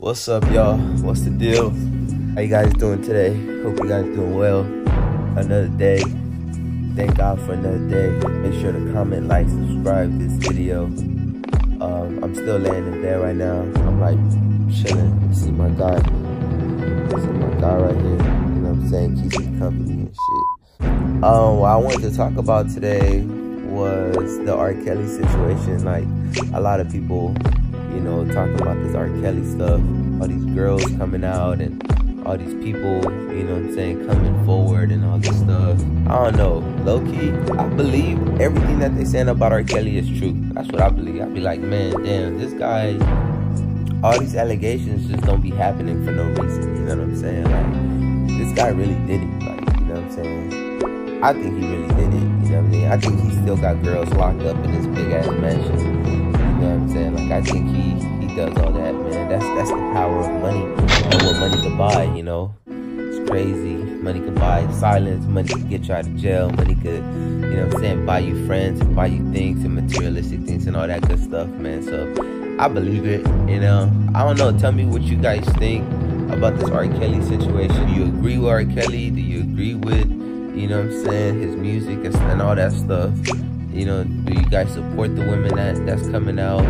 What's up, y'all? What's the deal? How you guys doing today? Hope you guys doing well. Another day. Thank God for another day. Make sure to comment, like, subscribe this video. I'm still laying in bed right now. I'm like chilling. See my guy. See my guy right here. You know what I'm saying? Keeps me company and shit. What I wanted to talk about today was the R. Kelly situation. Like, a lot of people, you know, talking about this R. Kelly stuff. All these girls coming out and all these people, you know what I'm saying, coming forward and all this stuff. I don't know. Low-key, I believe everything that they saying about R. Kelly is true. That's what I believe. I be like, man, damn, this guy, all these allegations just don't be happening for no reason. You know what I'm saying? Like, this guy really did it. Like, you know what I'm saying? I think he really did it. You know what I mean? I think he still got girls locked up in this big-ass mansion. You know what I'm saying? Like, I think he does all that, man. That's the power of money and what money can buy, you know? It's crazy. Money can buy silence. Money can get you out of jail. Money could, you know what I'm saying, buy you friends and buy you things and materialistic things and all that good stuff, man. So, I believe it, you know? I don't know. Tell me what you guys think about this R. Kelly situation. Do you agree with R. Kelly? Do you agree with, you know what I'm saying, his music and all that stuff? You know, do you guys support the women that's coming out?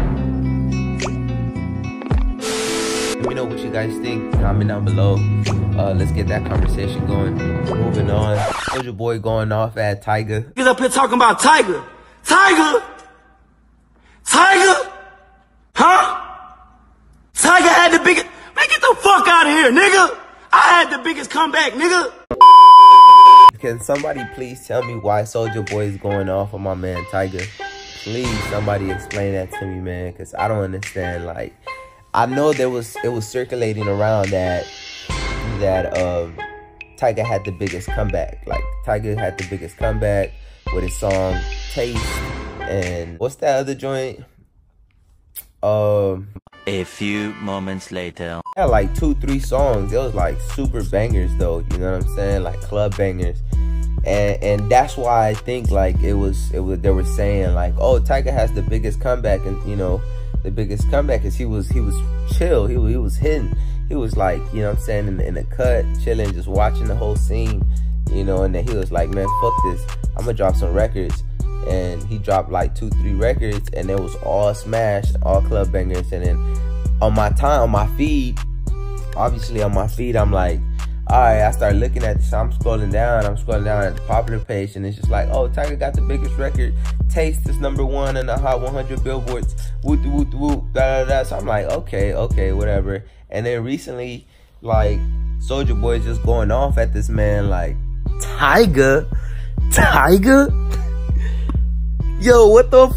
Let me know what you guys think. Comment down below. Let's get that conversation going. Moving on. Soulja Boy going off at Tyga. He's up here talking about Tyga. Tyga? Tyga? Huh? Tyga had the biggest... Man, get the fuck out of here, nigga. I had the biggest comeback, nigga. Can somebody please tell me why Soulja Boy is going off on my man Tyga? Please, somebody explain that to me, man, because I don't understand. Like, I know it was circulating around that Tyga had the biggest comeback. Like, Tyga had the biggest comeback with his song Taste, and what's that other joint? A few moments later. Had like 2-3 songs. It was like super bangers though, you know what I'm saying? Like club bangers. And that's why I think like it was they were saying like, oh, Tyga has the biggest comeback, and you know, the biggest comeback is he was chill, he was hidden. He was like, you know what I'm saying, in the cut, chilling, just watching the whole scene, you know, and then he was like, man, fuck this. I'm gonna drop some records. And he dropped like 2-3 records, and it was all smashed, all club bangers. And then on my feed, obviously on my feed, I'm like, all right, I started looking at this. I'm scrolling down at the popular page, and it's just like, oh, Tyga got the biggest record. Taste is #1 in the Hot 100 billboards. Whoop, whoop, whoop, da da da. So I'm like, okay, whatever. And then recently, like, Soulja Boy is just going off at this man, like, Tyga? Yo, what the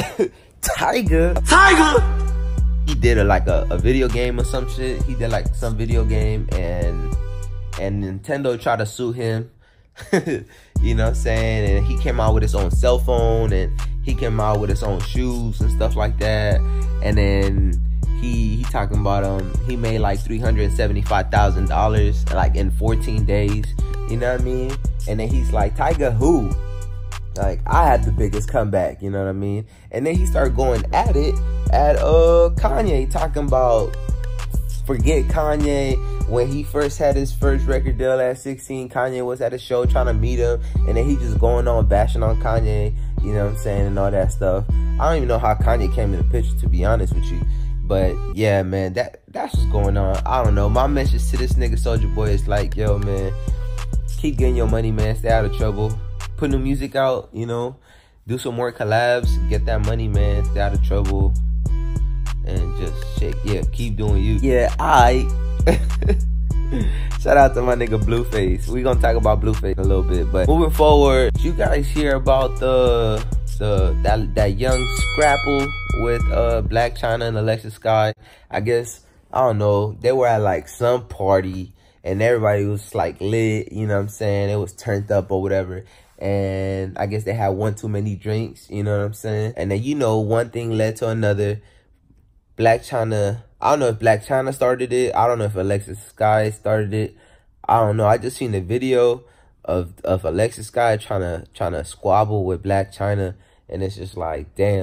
Tyga? He did a video game or some shit. He did like some video game, and Nintendo tried to sue him. You know what I'm saying? And he came out with his own cell phone, and he came out with his own shoes and stuff like that. And then he talking about he made like $375,000 like in 14 days. You know what I mean? And then he's like, Tyga who? Like, I had the biggest comeback, you know what I mean? And then he started going at it at Kanye, talking about, forget Kanye. When he first had his first record deal at 16, Kanye was at a show trying to meet him, and then he just going on bashing on Kanye, you know what I'm saying, and all that stuff. I don't even know how Kanye came in the picture, to be honest with you. But yeah, man, that's what's going on. I don't know. My message to this nigga Soulja Boy is like, yo, man, keep getting your money, man. Stay out of trouble. Put new music out, you know, do some more collabs, get that money, man, stay out of trouble, and just shit, yeah, keep doing you. Yeah, shout out to my nigga Blueface. We gonna talk about Blueface a little bit, but moving forward, did you guys hear about that young scrapple with Blac Chyna and Alexis Sky? I guess, I don't know, they were at like some party, and everybody was like lit, you know what I'm saying? It was turned up or whatever. And I guess they had one too many drinks, you know what I'm saying? And then, you know, one thing led to another. Blac Chyna, I don't know if Blac Chyna started it. I don't know if Alexis Sky started it. I don't know. I just seen the video of Alexis Sky trying to squabble with Blac Chyna, and it's just like, damn.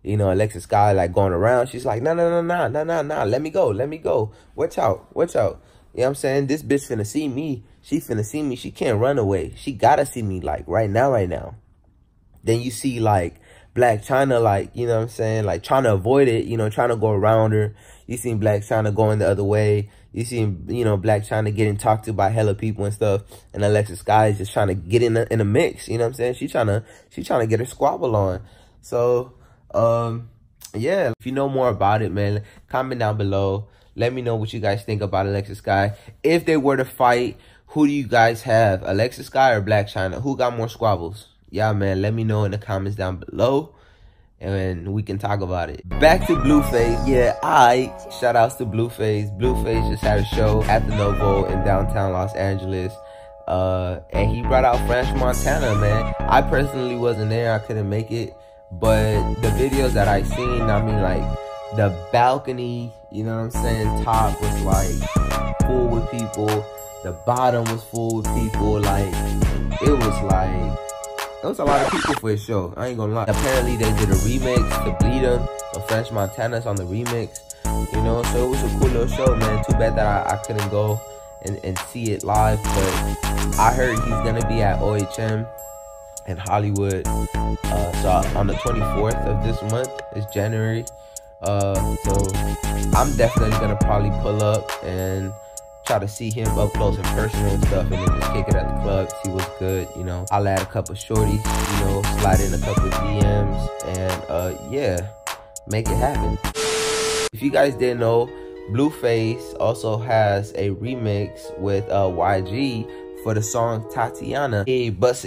you know, Alexis Sky like going around. She's like, nah, let me go. Watch out. You know what I'm saying? This bitch finna see me. She finna see me. She can't run away. She gotta see me like right now. Then you see like Blac Chyna, like, you know what I'm saying, like trying to avoid it, you know, trying to go around her. You seen Blac Chyna going the other way. You seen, you know, Blac Chyna getting talked to by hella people and stuff. And Alexis Sky is just trying to get in a mix, you know what I'm saying? She trying to get her squabble on. So, yeah, if you know more about it, man, comment down below. Let me know what you guys think about Alexis Sky. If they were to fight, who do you guys have? Alexis Sky or Blac Chyna? Who got more squabbles? Yeah, man, let me know in the comments down below, and we can talk about it. Back to Blueface. Yeah, shout outs to Blueface. Blueface just had a show at the Novo in downtown Los Angeles. And he brought out French Montana, man. I personally wasn't there. I couldn't make it. But the videos that I seen, I mean, like, the balcony, you know what I'm saying, top was, like, full with people. The bottom was full with people. Like, it was a lot of people for his show. I ain't gonna lie. Apparently, they did a remix to Bleed 'Em. So French Montana's on the remix. You know, so it was a cool little show, man. Too bad that I couldn't go and see it live. But I heard he's gonna be at OHM in Hollywood. So on the 24th of this month, it's January. So I'm definitely gonna probably pull up and try to see him up close and personal and stuff, and then just kick it at the club, see what's good, you know. I'll add a couple shorties, you know, slide in a couple DMs, and yeah, make it happen. If you guys didn't know, Blueface also has a remix with YG for the song Tatiana. Hey, bust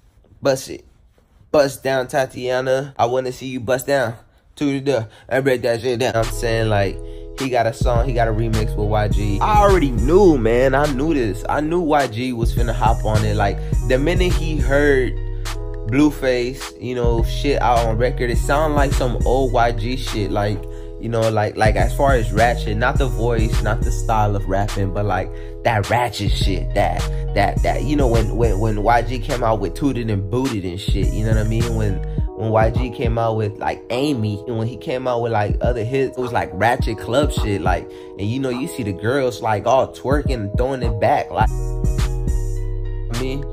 down, Tatiana. I wanna see you bust down to the I break that shit down. I'm saying, like, he got a song, he got a remix with YG. I already knew, man. I knew this. I knew YG was finna hop on it. Like, the minute he heard Blueface, you know, shit out on record, it sounded like some old YG shit. Like, you know, like as far as ratchet, not the voice, not the style of rapping, but like that ratchet shit, that you know, when YG came out with Tooted and Booted and shit, you know what I mean? When YG came out with like Amy, and when he came out with like other hits, it was like ratchet club shit, like, and you know, you see the girls like all twerking and throwing it back, like, I mean,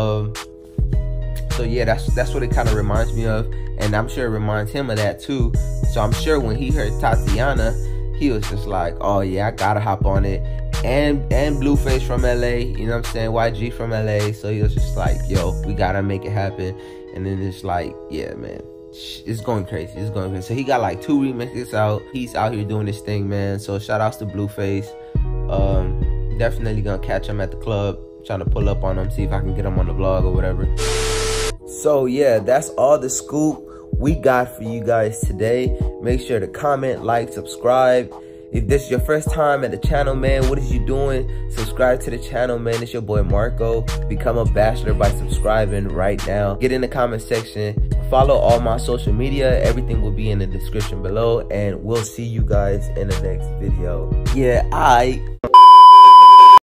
so yeah, that's what it kind of reminds me of, and I'm sure it reminds him of that too. So I'm sure when he heard Tatiana, he was just like, oh yeah, I gotta hop on it. And Blueface from LA, you know what I'm saying, YG from LA, so he was just like, yo, we gotta make it happen. And then it's like, yeah, man, it's going crazy. It's going crazy. So he got like 2 remixes out. He's out here doing this thing, man. So shout outs to Blueface. Definitely gonna catch him at the club. Trying to pull up on him, see if I can get him on the vlog or whatever. So yeah, that's all the scoop we got for you guys today. Make sure to comment, like, subscribe. If this is your first time at the channel, man, what is you doing? Subscribe to the channel, man. It's your boy Marco. Become a bachelor by subscribing right now. Get in the comment section. Follow all my social media. Everything will be in the description below. And we'll see you guys in the next video. Yeah,